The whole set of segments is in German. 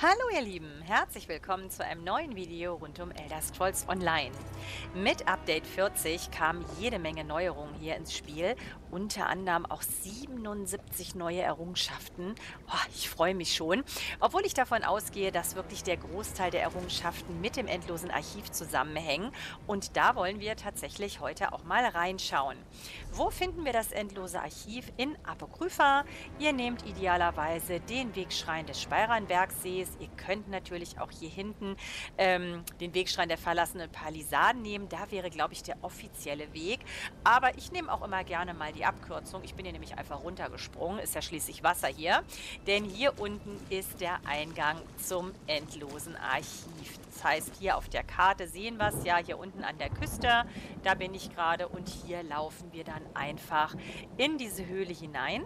Hallo ihr Lieben, herzlich willkommen zu einem neuen Video rund um Elder Scrolls Online. Mit Update 40 kamen jede Menge Neuerungen hier ins Spiel, unter anderem auch 77 neue Errungenschaften. Oh, ich freue mich schon, obwohl ich davon ausgehe, dass wirklich der Großteil der Errungenschaften mit dem endlosen Archiv zusammenhängen, und da wollen wir tatsächlich heute auch mal reinschauen. Wo finden wir das endlose Archiv? In Apokrypha. Ihr nehmt idealerweise den Wegschrein des Speiranbergsees. Ihr könnt natürlich auch hier hinten den Wegschrein der verlassenen Palisaden nehmen. Da wäre, glaube ich, der offizielle Weg. Aber ich nehme auch immer gerne mal die Abkürzung. Ich bin hier nämlich einfach runtergesprungen. Ist ja schließlich Wasser hier. Denn hier unten ist der Eingang zum endlosen Archiv. Das heißt, hier auf der Karte sehen wir es ja, hier unten an der Küste. Da bin ich gerade und hier laufen wir dann einfach in diese Höhle hinein.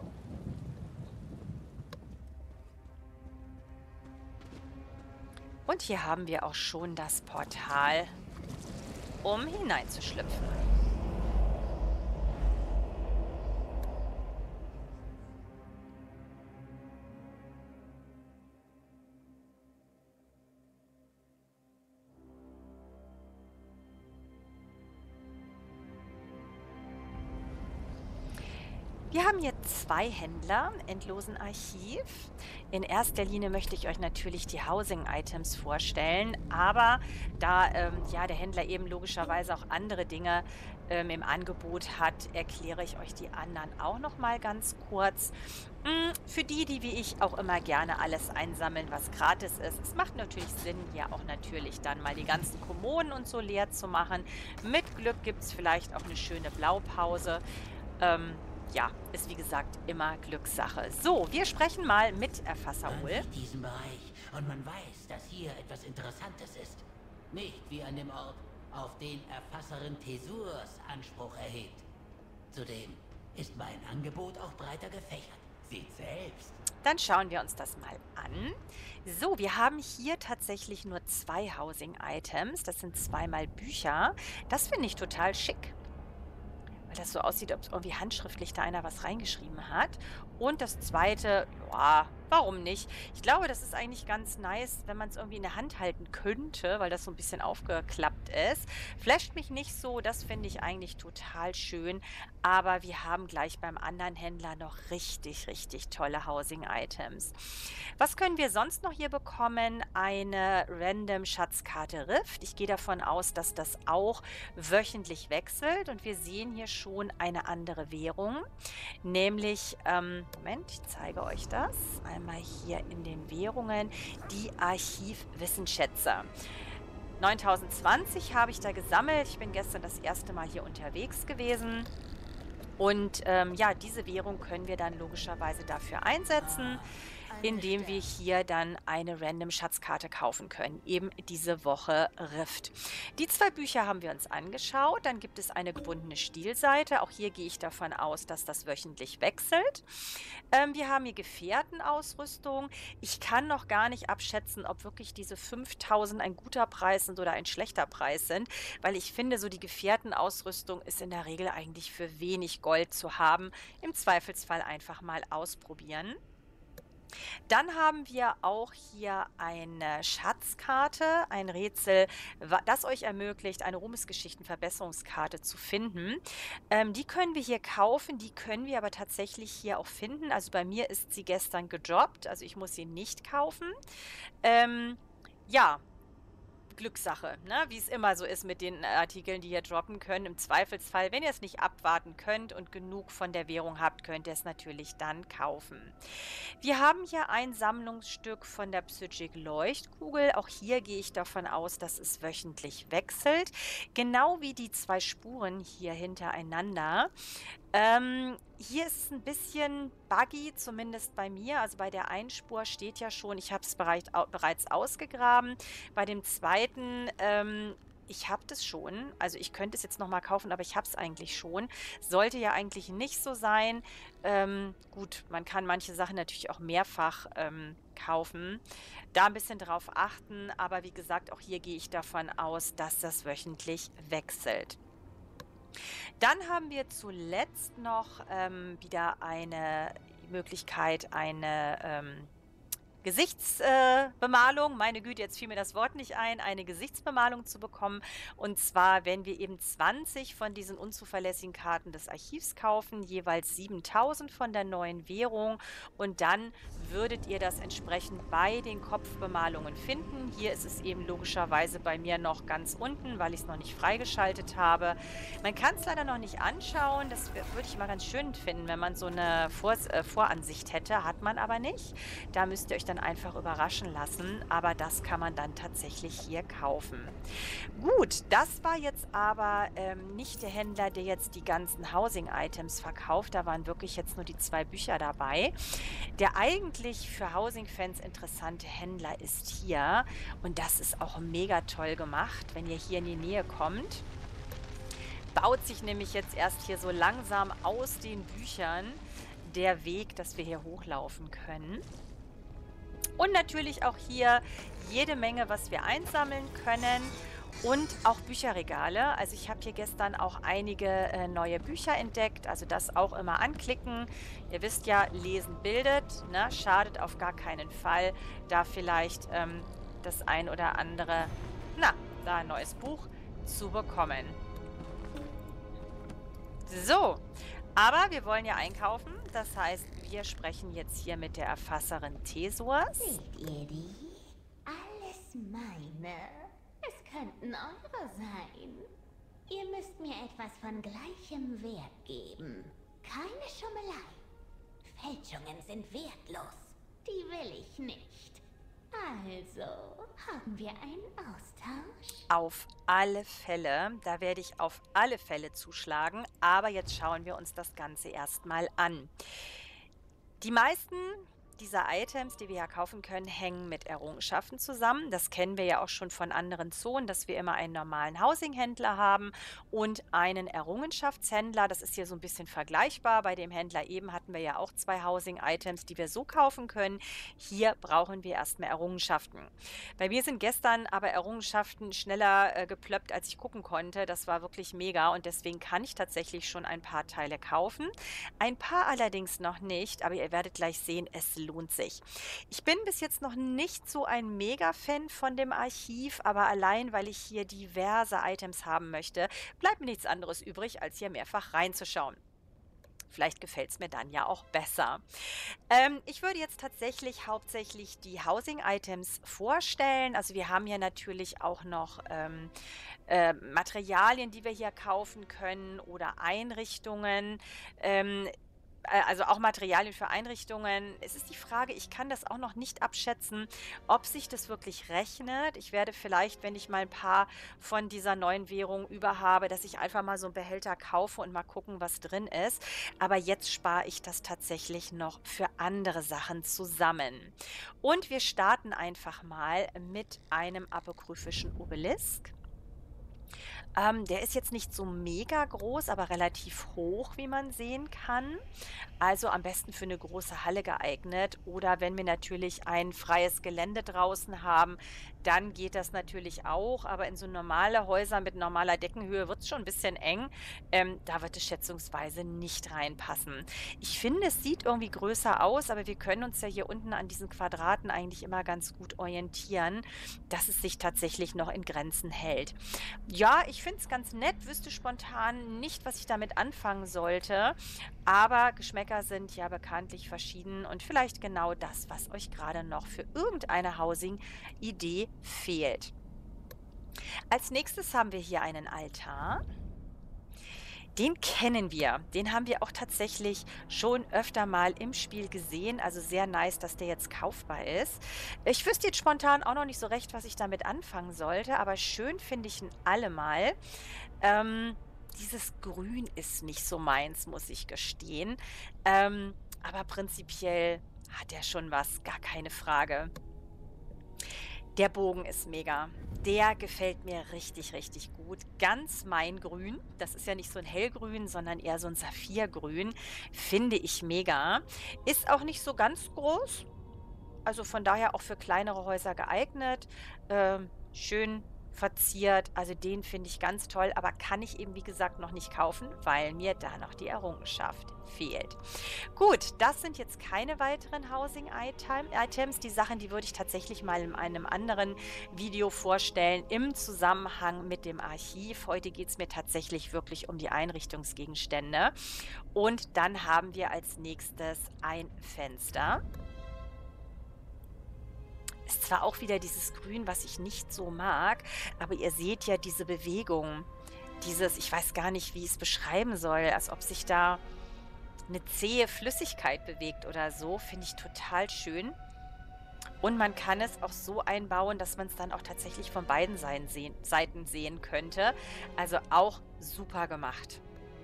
Und hier haben wir auch schon das Portal, um hineinzuschlüpfen. Wir haben hier zwei Händler im endlosen Archiv. In erster Linie möchte ich euch natürlich die Housing-Items vorstellen, aber da ja, der Händler eben logischerweise auch andere Dinge im Angebot hat, erkläre ich euch die anderen auch noch mal ganz kurz. Für die, die wie ich auch immer gerne alles einsammeln, was gratis ist. Es macht natürlich Sinn, hier auch natürlich dann mal die ganzen Kommoden und so leer zu machen. Mit Glück gibt es vielleicht auch eine schöne Blaupause. Ja, ist wie gesagt immer Glückssache. So, wir sprechen mal mit Erfasser Man Ul. sieht diesen Bereich und man weiß, dass hier etwas Interessantes ist. Nicht wie an dem Ort, auf den Erfasserin Tesurs Anspruch erhebt. Zudem ist mein Angebot auch breiter gefächert. Seht selbst. Dann schauen wir uns das mal an. So, wir haben hier tatsächlich nur zwei Housing-Items. Das sind zweimal Bücher. Das finde ich total schick, weil das so aussieht, ob irgendwie handschriftlich da einer was reingeschrieben hat. Und das zweite, ja, warum nicht? Ich glaube, das ist eigentlich ganz nice, wenn man es irgendwie in der Hand halten könnte, weil das so ein bisschen aufgeklappt ist. Flasht mich nicht so, das finde ich eigentlich total schön. Aber wir haben gleich beim anderen Händler noch richtig, richtig tolle Housing-Items. Was können wir sonst noch hier bekommen? Eine random Schatzkarte Rift. Ich gehe davon aus, dass das auch wöchentlich wechselt. Und wir sehen hier schon eine andere Währung. Nämlich, Moment, ich zeige euch das. Einmal hier in den Währungen. Die Archivwissenschätze. 9020 habe ich da gesammelt. Ich bin gestern das erste Mal hier unterwegs gewesen. Und ja, diese Währung können wir dann logischerweise dafür einsetzen, indem wir hier dann eine random Schatzkarte kaufen können. Eben diese Woche Rift. Die zwei Bücher haben wir uns angeschaut. Dann gibt es eine gebundene Stilseite. Auch hier gehe ich davon aus, dass das wöchentlich wechselt. Wir haben hier Gefährtenausrüstung. Ich kann noch gar nicht abschätzen, ob wirklich diese 5000 ein guter Preis sind oder ein schlechter Preis sind, weil ich finde, so die Gefährtenausrüstung ist in der Regel eigentlich für wenig Gold zu haben. Im Zweifelsfall einfach mal ausprobieren. Dann haben wir auch hier eine Schatzkarte, ein Rätsel, das euch ermöglicht, eine Ruhmesgeschichten-Verbesserungskarte zu finden. Die können wir hier kaufen, die können wir aber tatsächlich hier auch finden. Also bei mir ist sie gestern gedroppt, also ich muss sie nicht kaufen. Ja, Glückssache, ne? Wie es immer so ist mit den Artikeln, die ihr droppen können. Im Zweifelsfall, wenn ihr es nicht abwarten könnt und genug von der Währung habt, könnt ihr es natürlich dann kaufen. Wir haben hier ein Sammlungsstück von der Psychic Leuchtkugel. Auch hier gehe ich davon aus, dass es wöchentlich wechselt. Genau wie die zwei Spuren hier hintereinander. Hier ist es ein bisschen buggy, zumindest bei mir. Also bei der einen Spur steht ja schon, ich habe es bereits ausgegraben. Bei dem zweiten, ich habe das schon. Also ich könnte es jetzt nochmal kaufen, aber ich habe es eigentlich schon. Sollte ja eigentlich nicht so sein. Gut, man kann manche Sachen natürlich auch mehrfach kaufen. Da ein bisschen drauf achten. Aber wie gesagt, auch hier gehe ich davon aus, dass das wöchentlich wechselt. Dann haben wir zuletzt noch wieder eine Möglichkeit, eine Gesichtsbemalung, meine Güte, jetzt fiel mir das Wort nicht ein, eine Gesichtsbemalung zu bekommen. Und zwar, wenn wir eben 20 von diesen unzuverlässigen Karten des Archivs kaufen, jeweils 7.000 von der neuen Währung. Und dann würdet ihr das entsprechend bei den Kopfbemalungen finden. Hier ist es eben logischerweise bei mir noch ganz unten, weil ich es noch nicht freigeschaltet habe. Man kann es leider noch nicht anschauen. Das würde ich mal ganz schön finden, wenn man so eine Voransicht hätte. Hat man aber nicht. Da müsst ihr euch dann einfach überraschen lassen. Aber das kann man dann tatsächlich hier kaufen. Gut, das war jetzt aber nicht der Händler, der jetzt die ganzen Housing-Items verkauft. Da waren wirklich jetzt nur die 2 Bücher dabei. Der eigentlich für Housing-Fans interessante Händler ist hier. Und das ist auch mega toll gemacht, wenn ihr hier in die Nähe kommt. Baut sich nämlich jetzt erst hier so langsam aus den Büchern der Weg, dass wir hier hochlaufen können. Und natürlich auch hier jede Menge, was wir einsammeln können. Und auch Bücherregale. Also ich habe hier gestern auch einige neue Bücher entdeckt. Also das auch immer anklicken. Ihr wisst ja, lesen bildet, ne? Schadet auf gar keinen Fall. Da vielleicht das ein oder andere, da ein neues Buch zu bekommen. So, aber wir wollen ja einkaufen. Das heißt, wir sprechen jetzt hier mit der Erfasserin Thesaurs. Seht ihr die? Alles meine. Es könnten eure sein. Ihr müsst mir etwas von gleichem Wert geben. Keine Schummelei. Fälschungen sind wertlos. Die will ich nicht. Also, haben wir einen Austausch? Auf alle Fälle. Da werde ich auf alle Fälle zuschlagen. Aber jetzt schauen wir uns das Ganze erstmal an. Die meisten dieser Items, die wir ja kaufen können, hängen mit Errungenschaften zusammen. Das kennen wir ja auch schon von anderen Zonen, dass wir immer einen normalen Housing-Händler haben und einen Errungenschaftshändler. Das ist hier so ein bisschen vergleichbar. Bei dem Händler eben hatten wir ja auch 2 Housing-Items, die wir so kaufen können. Hier brauchen wir erstmal Errungenschaften. Bei mir sind gestern aber Errungenschaften schneller geplöppt, als ich gucken konnte. Das war wirklich mega und deswegen kann ich tatsächlich schon ein paar Teile kaufen. Ein paar allerdings noch nicht, aber ihr werdet gleich sehen, es lohnt sich. Ich bin bis jetzt noch nicht so ein Mega-Fan von dem Archiv, aber allein, weil ich hier diverse Items haben möchte, bleibt mir nichts anderes übrig, als hier mehrfach reinzuschauen. Vielleicht gefällt es mir dann ja auch besser. Ich würde jetzt tatsächlich hauptsächlich die Housing-Items vorstellen. Also wir haben hier natürlich auch noch Materialien, die wir hier kaufen können oder Einrichtungen. Also auch Materialien für Einrichtungen. Es ist die Frage, ich kann das auch noch nicht abschätzen, ob sich das wirklich rechnet. Ich werde vielleicht, wenn ich mal ein paar von dieser neuen Währung über habe, dass ich einfach mal so einen Behälter kaufe und mal gucken, was drin ist. Aber jetzt spare ich das tatsächlich noch für andere Sachen zusammen. Und wir starten einfach mal mit einem apokryphischen Obelisk. Der ist jetzt nicht so mega groß, aber relativ hoch, wie man sehen kann. Also am besten für eine große Halle geeignet. Oder wenn wir natürlich ein freies Gelände draußen haben, dann geht das natürlich auch. Aber in so normale Häuser mit normaler Deckenhöhe wird es schon ein bisschen eng. Da wird es schätzungsweise nicht reinpassen. Ich finde, es sieht irgendwie größer aus, aber wir können uns ja hier unten an diesen Quadraten eigentlich immer ganz gut orientieren, dass es sich tatsächlich noch in Grenzen hält. Ja, ich finde es ganz nett, wüsste spontan nicht, was ich damit anfangen sollte, aber Geschmäcker sind ja bekanntlich verschieden und vielleicht genau das, was euch gerade noch für irgendeine Housing-Idee fehlt. Als nächstes haben wir hier einen Altar. Den kennen wir. Den haben wir auch tatsächlich schon öfter mal im Spiel gesehen. Also sehr nice, dass der jetzt kaufbar ist. Ich wüsste jetzt spontan auch noch nicht so recht, was ich damit anfangen sollte. Aber schön finde ich ihn allemal. Dieses Grün ist nicht so meins, muss ich gestehen. Aber prinzipiell hat er schon was, gar keine Frage. Der Bogen ist mega. Der gefällt mir richtig, richtig gut. Ganz mein Grün. Das ist ja nicht so ein hellgrün, sondern eher so ein Saphirgrün. Finde ich mega. Ist auch nicht so ganz groß. Also von daher auch für kleinere Häuser geeignet. Schön verziert. Also den finde ich ganz toll, aber kann ich eben, wie gesagt, noch nicht kaufen, weil mir da noch die Errungenschaft fehlt. Gut, das sind jetzt keine weiteren Housing-Items. Die Sachen, die würde ich tatsächlich mal in einem anderen Video vorstellen, im Zusammenhang mit dem Archiv. Heute geht es mir tatsächlich wirklich um die Einrichtungsgegenstände. Und dann haben wir als nächstes ein Fenster. Ist zwar auch wieder dieses Grün, was ich nicht so mag, aber ihr seht ja diese Bewegung. Dieses, ich weiß gar nicht, wie ich es beschreiben soll, als ob sich da eine zähe Flüssigkeit bewegt oder so, finde ich total schön. Und man kann es auch so einbauen, dass man es dann auch tatsächlich von beiden Seiten sehen könnte. Also auch super gemacht.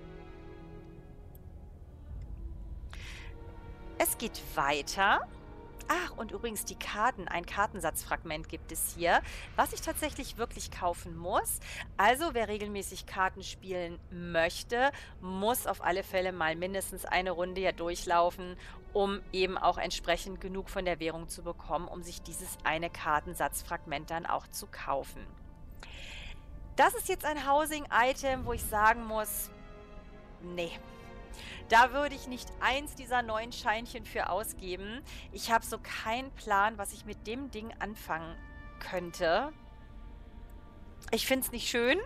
Es geht weiter. Ach, und übrigens die Karten, ein Kartensatzfragment gibt es hier, was ich tatsächlich wirklich kaufen muss. Also wer regelmäßig Karten spielen möchte, muss auf alle Fälle mal mindestens eine Runde ja durchlaufen, um eben auch entsprechend genug von der Währung zu bekommen, um sich dieses eine Kartensatzfragment dann auch zu kaufen. Das ist jetzt ein Housing-Item, wo ich sagen muss, nee. Da würde ich nicht eins dieser 9 Scheinchen für ausgeben. Ich habe so keinen Plan, was ich mit dem Ding anfangen könnte. Ich finde es nicht schön.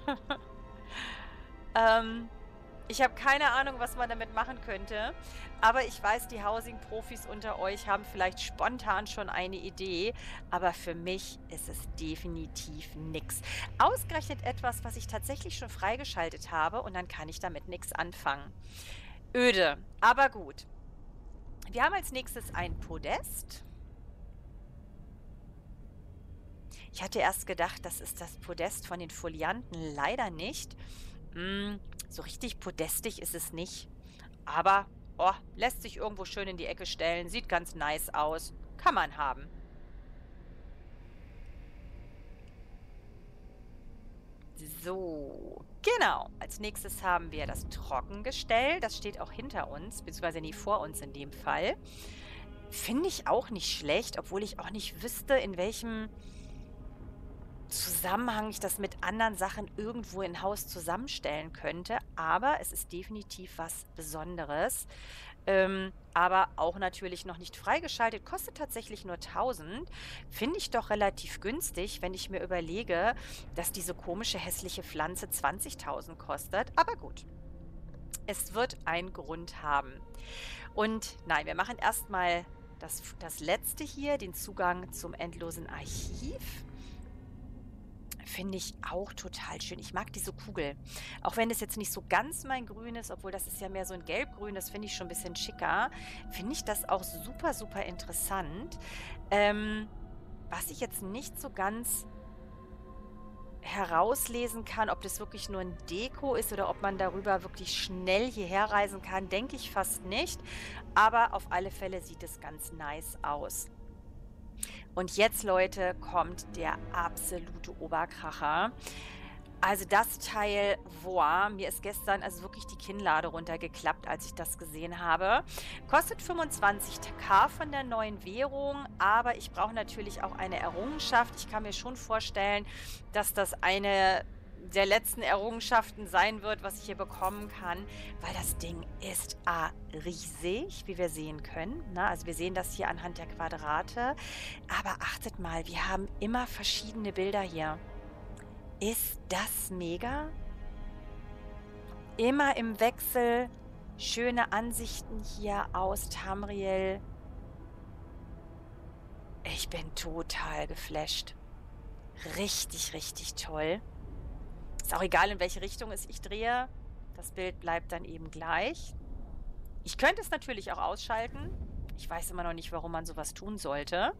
Ich habe keine Ahnung, was man damit machen könnte. Aber ich weiß, die Housing-Profis unter euch haben vielleicht spontan schon eine Idee. Aber für mich ist es definitiv nichts. Ausgerechnet etwas, was ich tatsächlich schon freigeschaltet habe. Und dann kann ich damit nichts anfangen. Öde, aber gut. Wir haben als nächstes ein Podest. Ich hatte erst gedacht, das ist das Podest von den Folianten. Leider nicht. So richtig podestig ist es nicht. Aber, oh, lässt sich irgendwo schön in die Ecke stellen. Sieht ganz nice aus. Kann man haben. So, genau. Als nächstes haben wir das Trockengestell. Das steht auch hinter uns, beziehungsweise nie vor uns in dem Fall. Finde ich auch nicht schlecht, obwohl ich auch nicht wüsste, in welchem Zusammenhang ich das mit anderen Sachen irgendwo in Haus zusammenstellen könnte. Aber es ist definitiv was Besonderes. Aber auch natürlich noch nicht freigeschaltet. Kostet tatsächlich nur 1000. Finde ich doch relativ günstig, wenn ich mir überlege, dass diese komische hässliche Pflanze 20.000 kostet. Aber gut, es wird einen Grund haben. Und nein, wir machen erstmal das letzte hier, den Zugang zum endlosen Archiv. Finde ich auch total schön. Ich mag diese Kugel. Auch wenn das jetzt nicht so ganz mein Grün ist, obwohl das ist ja mehr so ein Gelbgrün, das finde ich schon ein bisschen schicker, finde ich das auch super, super interessant. Was ich jetzt nicht so ganz herauslesen kann, ob das wirklich nur ein Deko ist oder ob man darüber wirklich schnell hierher reisen kann, denke ich fast nicht. Aber auf alle Fälle sieht es ganz nice aus. Und jetzt, Leute, kommt der absolute Oberkracher. Also das Teil, boah, mir ist gestern also wirklich die Kinnlade runtergeklappt, als ich das gesehen habe. Kostet 25.000 von der neuen Währung, aber ich brauche natürlich auch eine Errungenschaft. Ich kann mir schon vorstellen, dass das eine der letzten Errungenschaften sein wird, was ich hier bekommen kann, weil das Ding ist riesig, wie wir sehen können. Na, also wir sehen das hier anhand der Quadrate. Aber achtet mal, wir haben immer verschiedene Bilder hier. Ist das mega? Immer im Wechsel. Schöne Ansichten hier aus Tamriel. Ich bin total geflasht. Richtig, richtig toll. Ist auch egal, in welche Richtung ich drehe. Das Bild bleibt dann eben gleich. Ich könnte es natürlich auch ausschalten. Ich weiß immer noch nicht, warum man sowas tun sollte.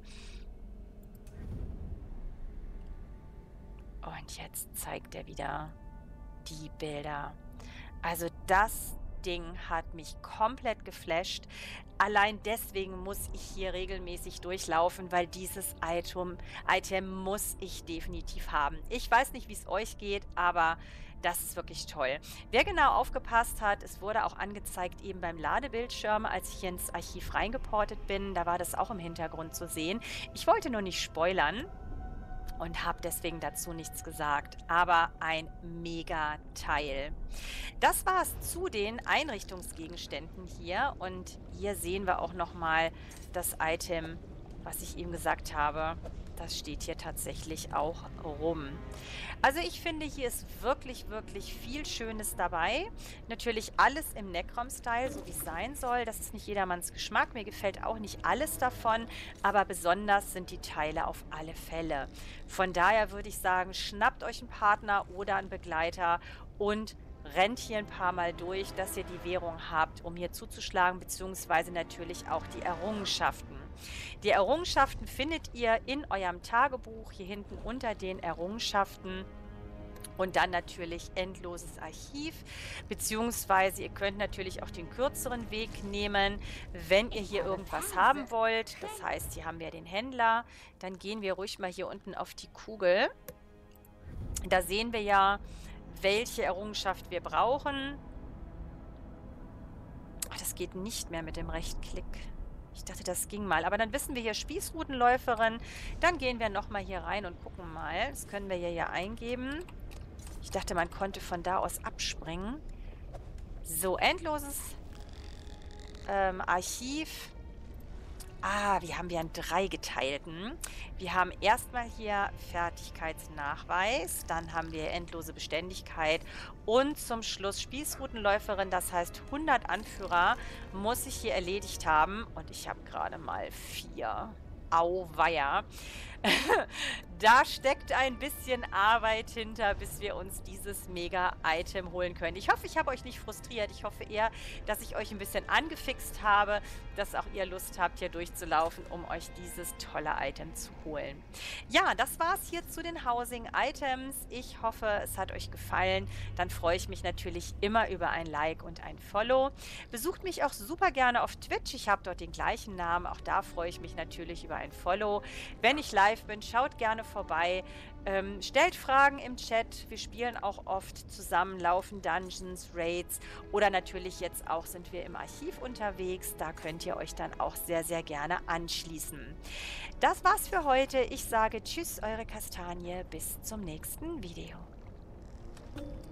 Und jetzt zeigt er wieder die Bilder. Also das Ding hat mich komplett geflasht. Allein deswegen muss ich hier regelmäßig durchlaufen, weil dieses Item muss ich definitiv haben. Ich weiß nicht, wie es euch geht, aber das ist wirklich toll. Wer genau aufgepasst hat, es wurde auch angezeigt eben beim Ladebildschirm, als ich hier ins Archiv reingeportet bin. Da war das auch im Hintergrund zu sehen. Ich wollte nur nicht spoilern. und habe deswegen dazu nichts gesagt. Aber ein Mega-Teil. Das war es zu den Einrichtungsgegenständen hier. Und hier sehen wir auch nochmal das Item, was ich eben gesagt habe. Das steht hier tatsächlich auch rum. Also ich finde, hier ist wirklich, wirklich viel Schönes dabei. Natürlich alles im Necrom-Style, so wie es sein soll. Das ist nicht jedermanns Geschmack. Mir gefällt auch nicht alles davon, aber besonders sind die Teile auf alle Fälle. Von daher würde ich sagen, schnappt euch einen Partner oder einen Begleiter und rennt hier ein paar Mal durch, dass ihr die Währung habt, um hier zuzuschlagen, beziehungsweise natürlich auch die Errungenschaften. Die Errungenschaften findet ihr in eurem Tagebuch, hier hinten unter den Errungenschaften. Und dann natürlich endloses Archiv, beziehungsweise ihr könnt natürlich auch den kürzeren Weg nehmen, wenn ihr hier irgendwas haben wollt. Das heißt, hier haben wir den Händler. Dann gehen wir ruhig mal hier unten auf die Kugel. Da sehen wir ja, welche Errungenschaft wir brauchen. Ach, das geht nicht mehr mit dem Rechtsklick. Ich dachte, das ging mal. Aber dann wissen wir hier Spießrutenläuferin. Dann gehen wir nochmal hier rein und gucken mal. Das können wir hier ja eingeben. Ich dachte, man konnte von da aus abspringen. So, endloses Archiv. Wir haben ja einen dreigeteilten. Wir haben erstmal hier Fertigkeitsnachweis, dann haben wir endlose Beständigkeit und zum Schluss Spießrutenläuferin, das heißt 100 Anführer muss ich hier erledigt haben und ich habe gerade mal 4. Auweia. Da steckt ein bisschen Arbeit hinter, bis wir uns dieses Mega-Item holen können. Ich hoffe, ich habe euch nicht frustriert. Ich hoffe eher, dass ich euch ein bisschen angefixt habe, dass auch ihr Lust habt, hier durchzulaufen, um euch dieses tolle Item zu holen. Ja, das war es hier zu den Housing-Items. Ich hoffe, es hat euch gefallen. Dann freue ich mich natürlich immer über ein Like und ein Follow. Besucht mich auch super gerne auf Twitch. Ich habe dort den gleichen Namen. Auch da freue ich mich natürlich über ein Follow. Wenn ich live bin, schaut gerne vorbei. Stellt Fragen im Chat. Wir spielen auch oft zusammen, laufen Dungeons, Raids oder natürlich jetzt auch sind wir im Archiv unterwegs. Da könnt ihr euch dann auch sehr, sehr gerne anschließen. Das war's für heute. Ich sage Tschüss, eure Kastanie. Bis zum nächsten Video.